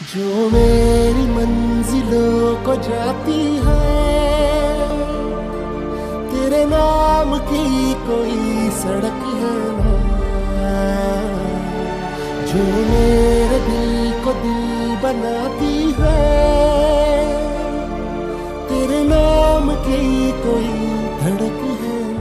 जो मेरी मंजिलों को जाती है, तेरे नाम की कोई सड़क है ना, जो मेरे दिल को दिल बनाती है, तेरे नाम की कोई धड़क है ना।